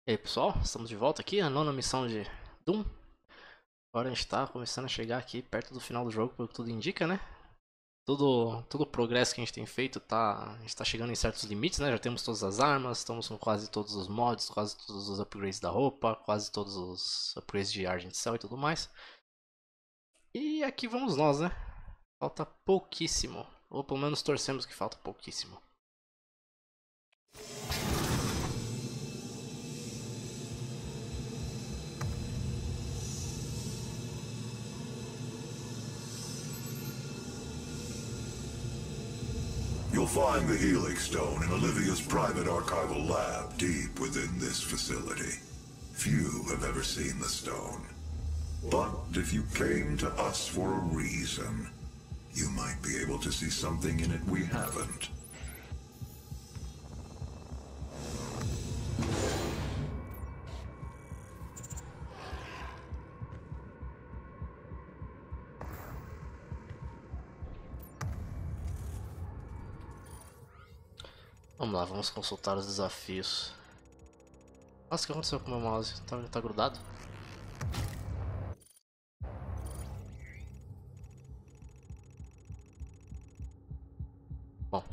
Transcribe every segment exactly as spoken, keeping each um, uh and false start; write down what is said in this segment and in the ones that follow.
E aí pessoal, estamos de volta aqui, a nona missão de Doom. Agora a gente tá começando a chegar aqui perto do final do jogo, pelo que tudo indica, né? Tudo, todo o progresso que a gente tem feito, tá, a gente tá chegando em certos limites, né? Já temos todas as armas, estamos com quase todos os mods, quase todos os upgrades da roupa, quase todos os upgrades de Argent Cell e tudo mais. E aqui vamos nós, né? Falta pouquíssimo, ou pelo menos torcemos que falta pouquíssimo. You'll find the Helix Stone in Olivia's private archival lab deep within this facility. Few have ever seen the stone. But if you came to us for a reason, you might be able to see something in it we haven't. Vamos lá, vamos consultar os desafios. Nossa, o que aconteceu com o meu mouse? Tá, tá grudado? Bom.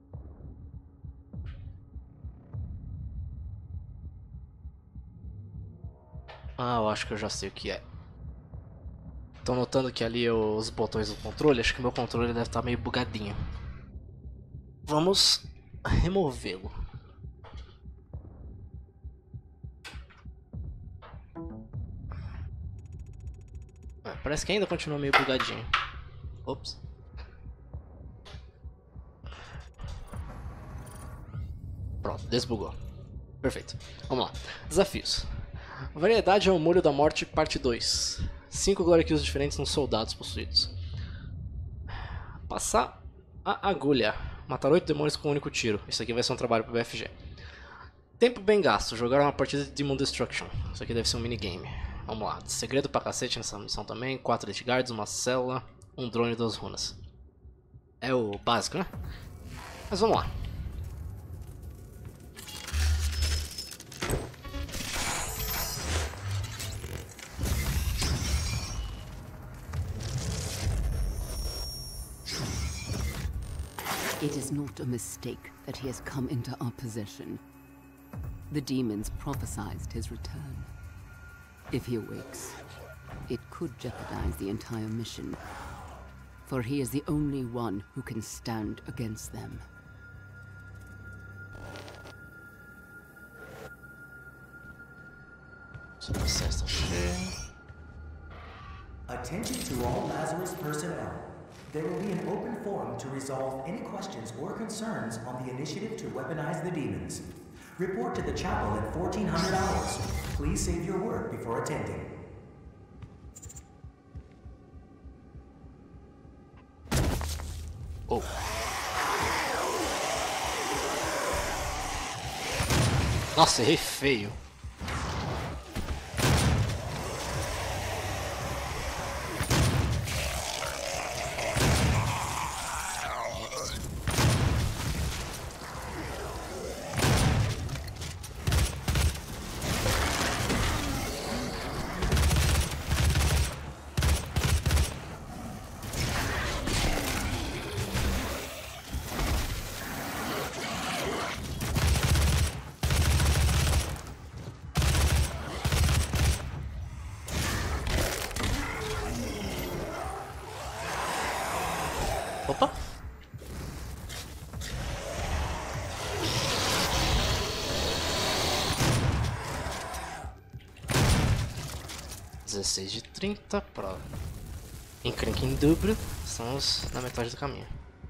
Ah, eu acho que eu já sei o que é. Tô notando que ali os botões do controle, acho que meu controle deve estar meio bugadinho. Vamos removê-lo. Ah, parece que ainda continua meio bugadinho. Ops. Pronto, desbugou. Perfeito. Vamos lá. Desafios. Variedade ao molho da morte, parte dois. cinco Glory Kills diferentes nos soldados possuídos. Passar a agulha. Matar oito demônios com um único tiro. Isso aqui vai ser um trabalho pro B F G. Tempo bem gasto. Jogar uma partida de Demon Destruction. Isso aqui deve ser um minigame. Vamos lá. Segredo pra cacete nessa missão também. quatro Elite Guards, uma célula, um drone e duas runas. É o básico, né? Mas vamos lá. It is not a mistake that he has come into our possession. The demons prophesied his return. If he awakes, it could jeopardize the entire mission, for he is the only one who can stand against them. Attention to all Lazarus personnel. There will be an open forum to resolve any questions or concerns on the initiative to weaponize the demons. Report to the chapel at fourteen hundred hours. Please save your word before attending. Oh. Nossa, errei feio. Opa! dezesseis de trinta para encrenque em dobro. Estamos na metade do caminho.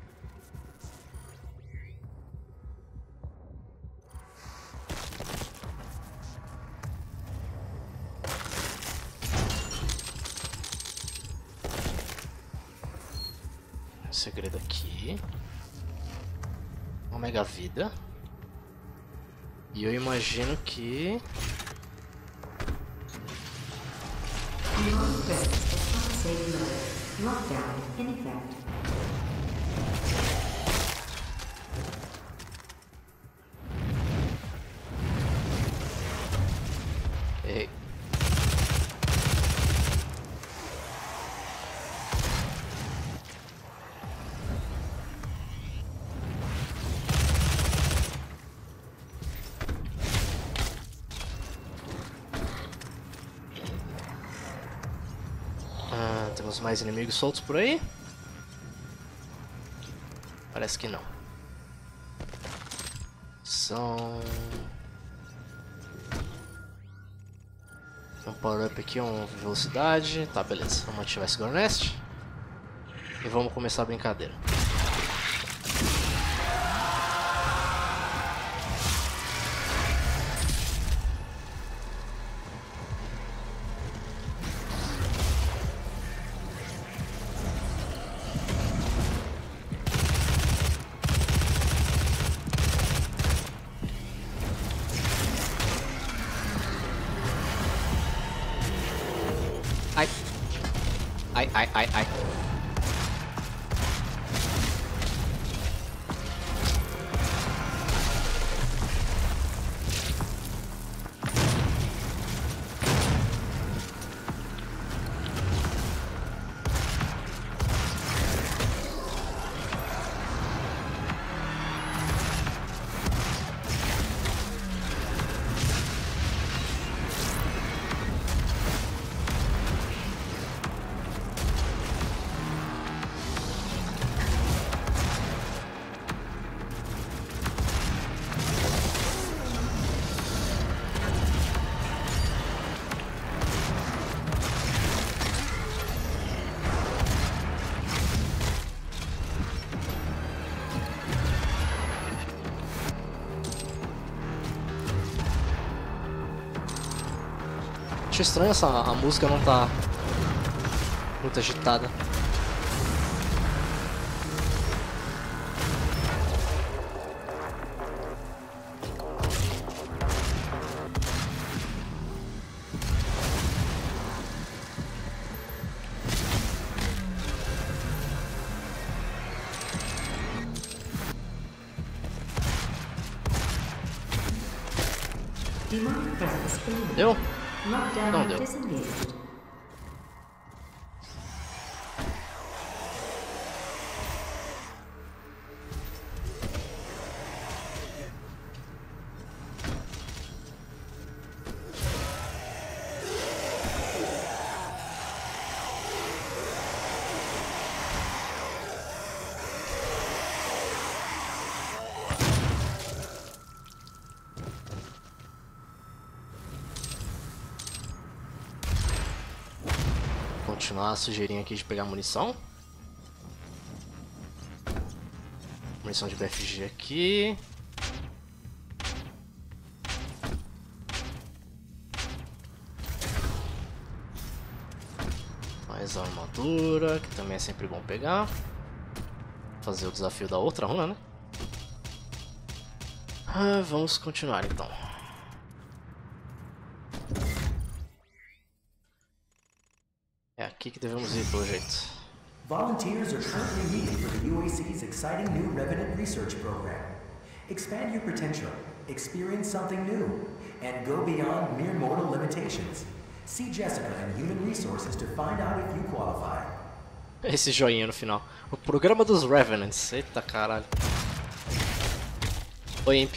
Segredo aqui. Uma mega vida. E eu imagino que... Lockdown in effect. Ei. Ah, temos mais inimigos soltos por aí? Parece que não. São... um power-up aqui, uma velocidade. Tá, beleza. Vamos ativar esse Gornest. E vamos começar a brincadeira. Ai. Ai, ai, ai, ai. Acho estranho essa a música não tá muito agitada. Deu? Não deu. Continuar a sujeirinha aqui de pegar munição. Munição de B F G aqui. Mais armadura, que também é sempre bom pegar. Fazer o desafio da outra runa, né? Ah, vamos continuar então. É aqui que devemos ir, pelo jeito. Volunteers are currently needed for the U A C's exciting new Revenant Research Program. Expand your potential, experience something new, and go beyond mere mortal limitations. See Jessica in Human Resources to find out if you qualify. Esse joinha no final. O programa dos Revenants. Eita caralho. Oi, Imp.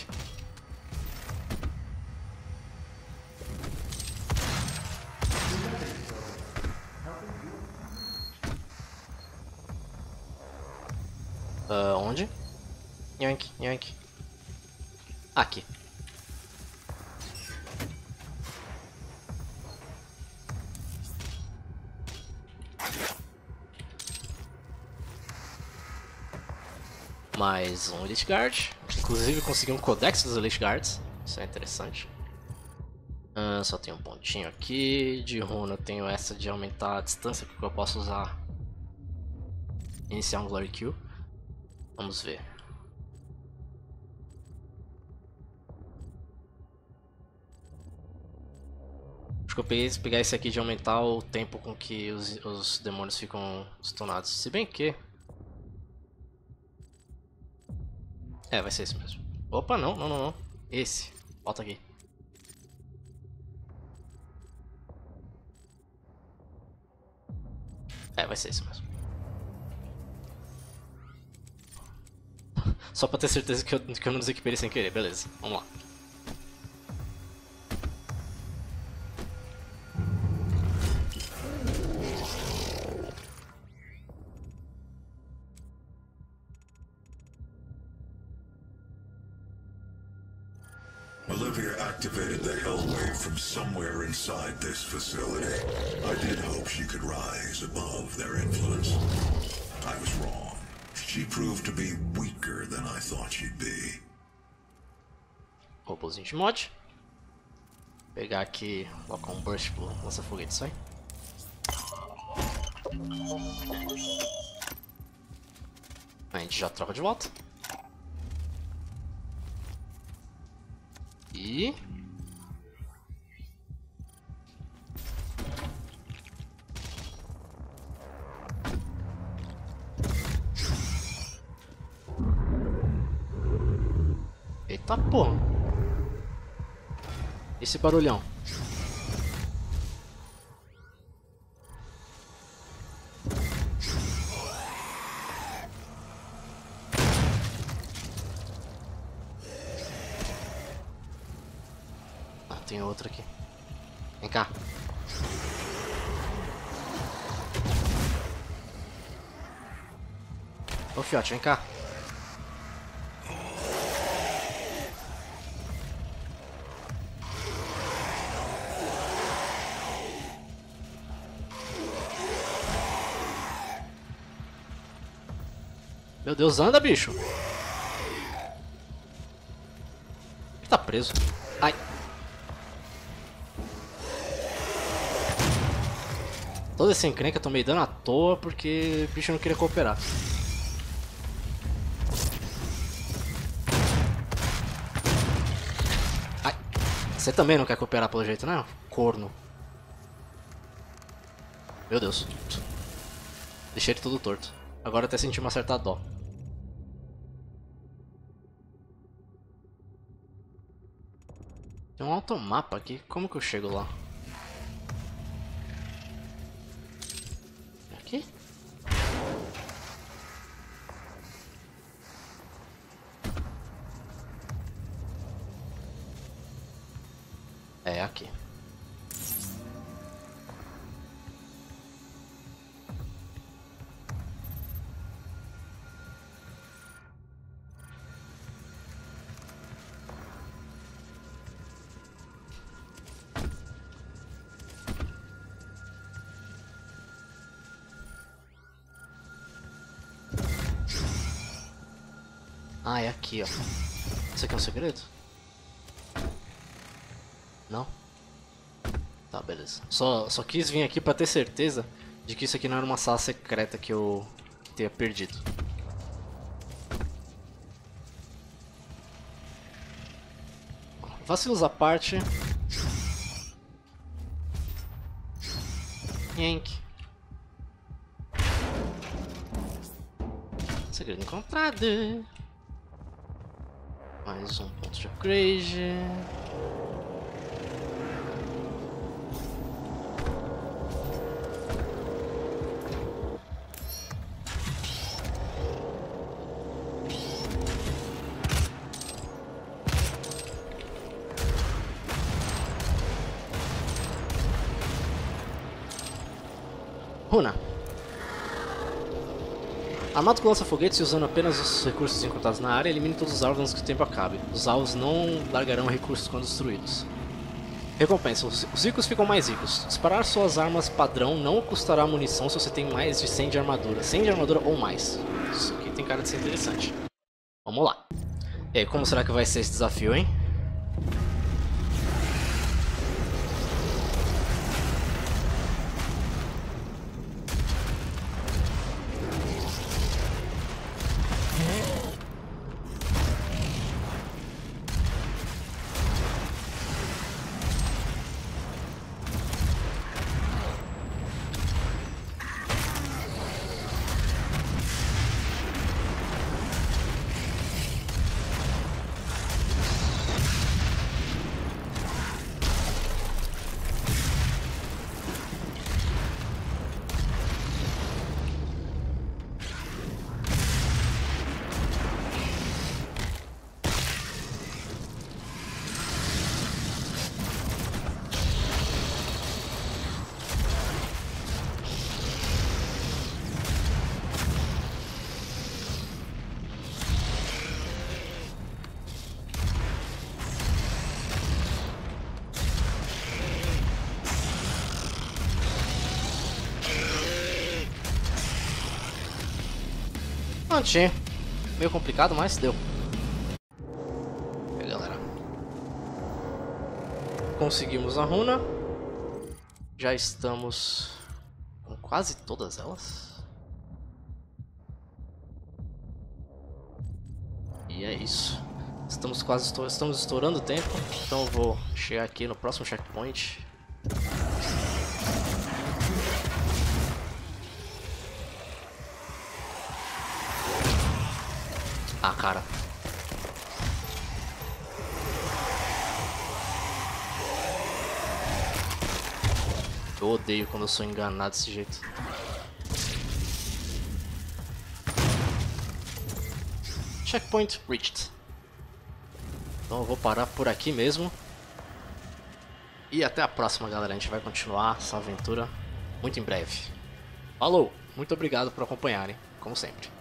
Uh, onde? Yank, yank. Aqui. Mais um Elite Guard. Inclusive consegui um Codex dos Elite Guards. Isso é interessante. Uh, só tem um pontinho aqui. De runa eu tenho essa de aumentar a distância que eu posso usar. Iniciar um Glory Kill. Vamos ver. Acho que eu peguei pegar esse aqui de aumentar o tempo com que os, os demônios ficam stunados. Se bem que... é, vai ser esse mesmo. Opa, não, não, não, não. Esse. Volta aqui. É, vai ser isso mesmo. Só pra ter certeza que eu, que eu não desequipei ele sem querer, beleza. Vamos lá. Olivia activated the Hell Wave from somewhere inside this facility. I did hope she could rise above their influence. I was wrong. She proved to be weaker than I thought she'd be. Robôzinho de mod. Pegar aqui, colocar um burst pro lança-foguete, sai. A gente já troca de volta. E... eita porra. Esse barulhão. Ah, tem outro aqui. Vem cá. Ô fiote, vem cá. Meu Deus, anda, bicho. Ele tá preso. Ai. Toda essa encrenca eu tomei dano à toa porque o bicho não queria cooperar. Ai. Você também não quer cooperar pelo jeito, né? Corno. Meu Deus. Deixei ele todo torto. Agora até senti uma certa dó. Tem um automapa aqui, como que eu chego lá? Aqui? É aqui. Ah, é aqui, ó. Isso aqui é um segredo? Não? Tá, beleza. Só, só quis vir aqui pra ter certeza de que isso aqui não era uma sala secreta que eu tenha perdido. Vacilos à parte. Yank. Segredo encontrado. Mais um ponto de upgrade. Runa. Armado com lança-foguetes e usando apenas os recursos encontrados na área, elimine todos os alvos antes que o tempo acabe. Os alvos não largarão recursos quando destruídos. Recompensa. Os ricos ficam mais ricos. Disparar suas armas padrão não custará munição se você tem mais de cem de armadura. cem de armadura ou mais. Isso aqui tem cara de ser interessante. Vamos lá. E aí, como será que vai ser esse desafio, hein? interessantinho. Meio complicado, mas deu. E aí, galera. Conseguimos a runa. Já estamos com quase todas elas. E é isso. Estamos quase estamos estourando o tempo. Então eu vou chegar aqui no próximo checkpoint. Ah, cara. Eu odeio quando eu sou enganado desse jeito. Checkpoint reached. Então eu vou parar por aqui mesmo. E até a próxima, galera. A gente vai continuar essa aventura muito em breve. Falou! Muito obrigado por acompanharem, como sempre.